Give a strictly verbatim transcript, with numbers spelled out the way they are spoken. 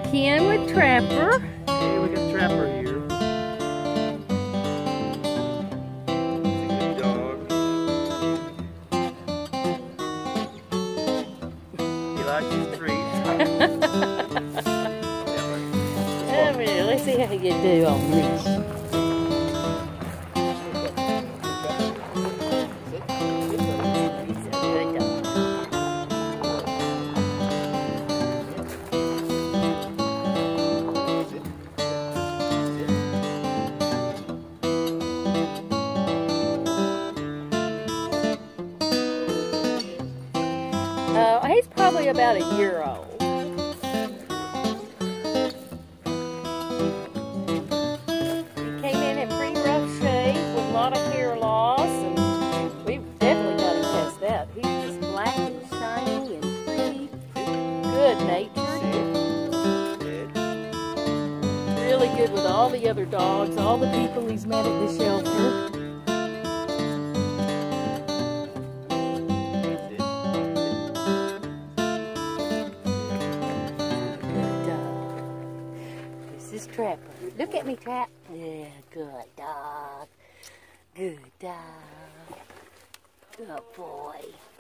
Ken with Trapper. Hey, we got Trapper here. He's a good dog. He likes his treats. Come here, let's see how you do on this. Uh, he's probably about a year old. He came in in pretty rough shape with a lot of hair loss, and we definitely got him past that. He's just black and shiny and pretty, good natured, really good with all the other dogs, all the people he's met at the shelter. This is Trapper. Look at me, Trap. Yeah, good dog. Good dog. Good boy.